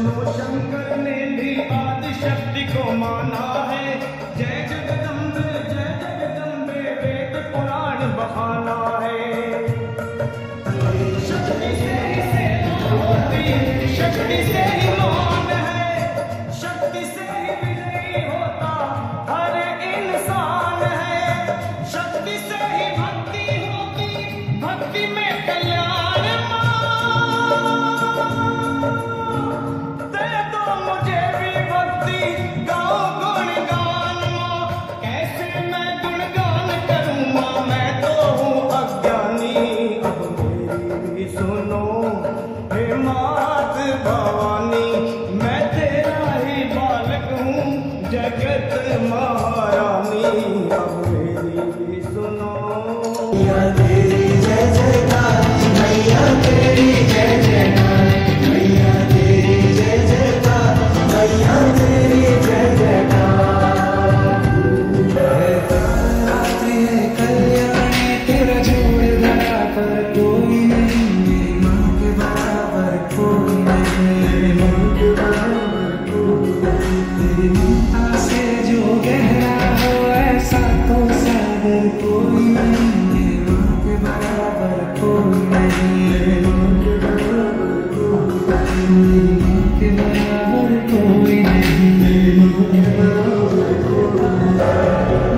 शंभो शंकर ने भी आदि शक्ति को माना है। जय जगदम्बे वेद पुराण बहाना है। शक्ति से ही सेना होती, शक्ति से ही मान है, शक्ति से ही विजयी होता हर इंसान है। शक्ति से ही भक्ति होती, भक्ति में कल्याण दे दो मुझे भी भक्ति, गाओ गुणगान माँ। कैसे मैं गुणगान करूँ माँ, मैं तो हूँ अज्ञानी। अब मेरी भी सुनो हे मात भवानी, मैं तेरा ही बालक हूँ जगत महारानी। अब मेरी भी सुनो। मैया तेरी जय जयकार, मैया तेरी जय जयकार, मैया तेरी जय जयकार, मैया तेरी जय जयकार। रात्रि है कल्याणी, तेरा जोड़ धरा पर कोई नहीं, मेरी माँ के बराबर कोई नहीं, मेरी माँ के बराबर कोई नहीं। तेरी ममता से जो गहरा हो ऐसा तो सागर कोई नहीं, मेरी माँ के बराबर कोई नहीं, मेरी माँ के बराबर कोई नहीं, मेरी माँ के बराबर कोई नहीं, मेरी माँ के बराबर कोई नहीं।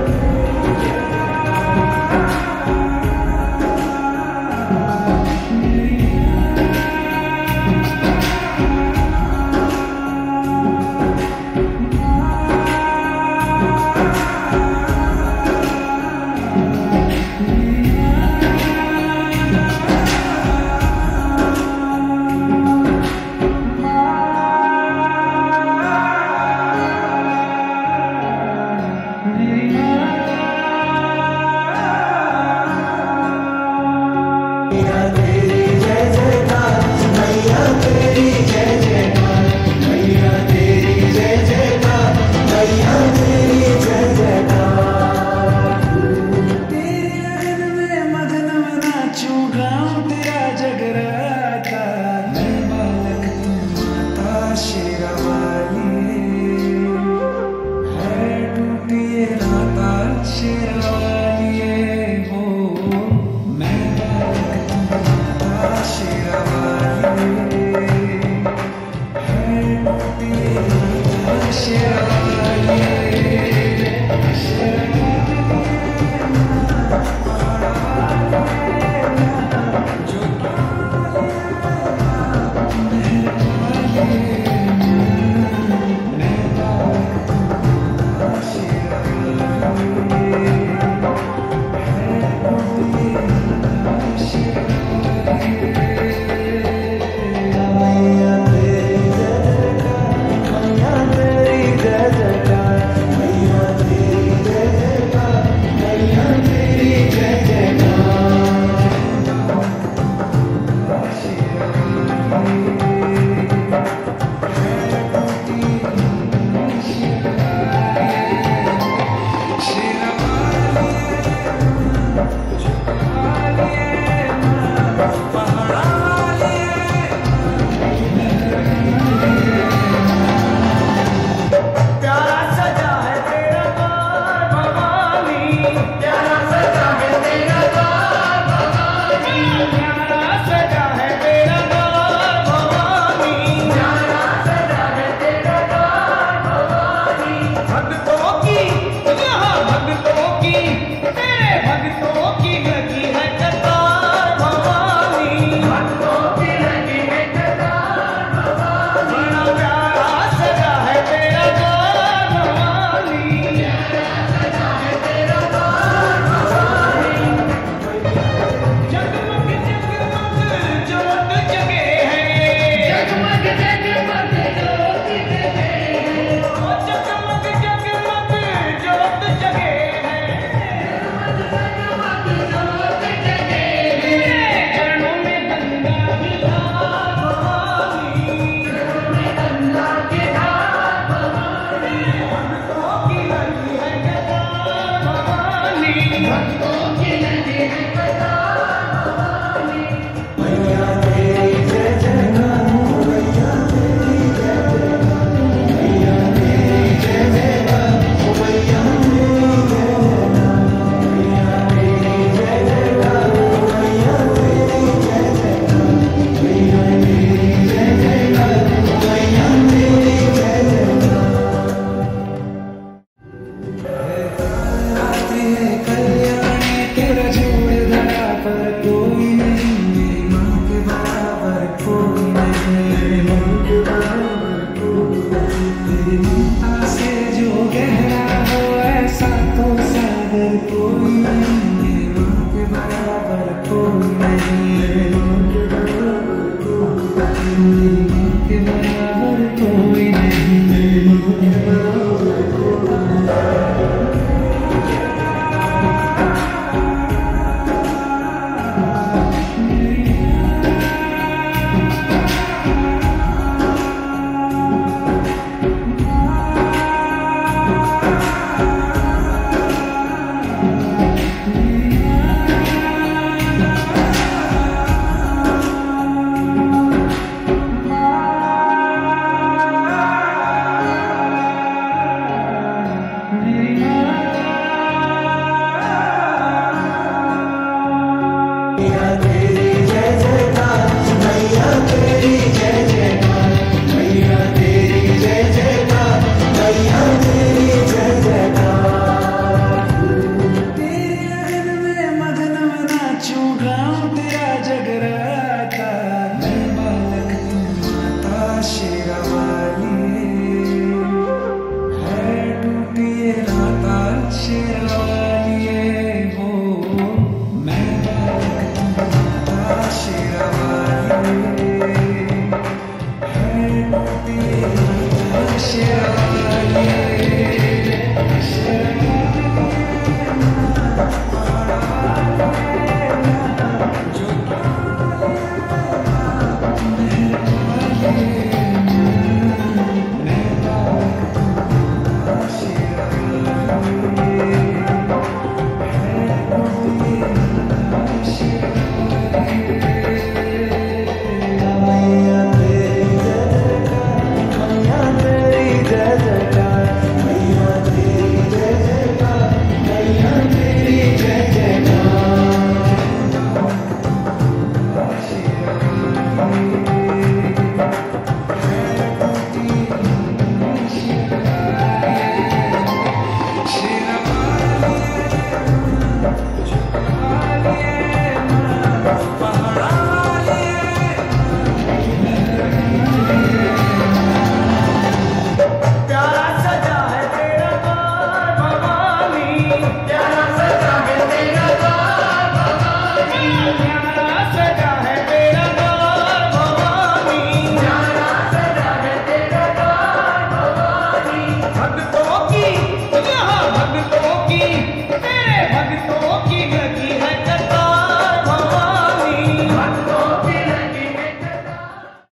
तेरी आशियाँ ये